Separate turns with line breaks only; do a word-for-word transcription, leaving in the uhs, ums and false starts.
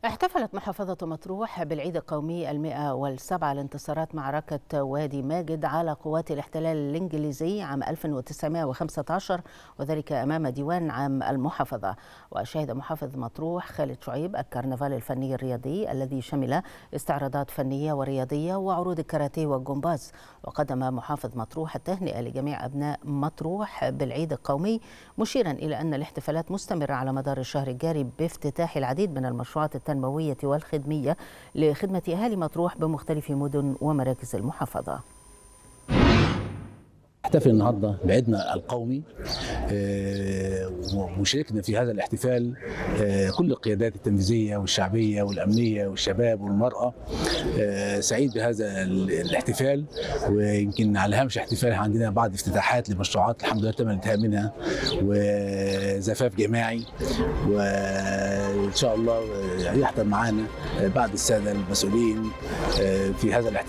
احتفلت محافظة مطروح بالعيد القومي المئة والسبعة لانتصارات معركة وادي ماجد على قوات الاحتلال الإنجليزي عام ألف وتسعمائة وخمسة عشر، وذلك أمام ديوان عام المحافظة. وشهد محافظ مطروح خالد شعيب الكرنفال الفني الرياضي الذي شمل استعراضات فنية ورياضية وعروض الكاراتيه والجمباز. وقدم محافظ مطروح التهنئة لجميع أبناء مطروح بالعيد القومي، مشيرا إلى أن الاحتفالات مستمرة على مدار الشهر الجاري بافتتاح العديد من المشروعات التنموية والخدمية لخدمة أهالي مطروح بمختلف مدن ومراكز المحافظة.
نحتفل النهارده بعيدنا القومي، وشاركنا في هذا الاحتفال كل القيادات التنفيذيه والشعبيه والامنيه والشباب والمراه. سعيد بهذا الاحتفال، ويمكن على هامش الاحتفال عندنا بعض افتتاحات لمشروعات الحمد لله تم الانتهاء منها، وزفاف جماعي، وان شاء الله يحضر معنا بعض الساده المسؤولين في هذا الاحتفال.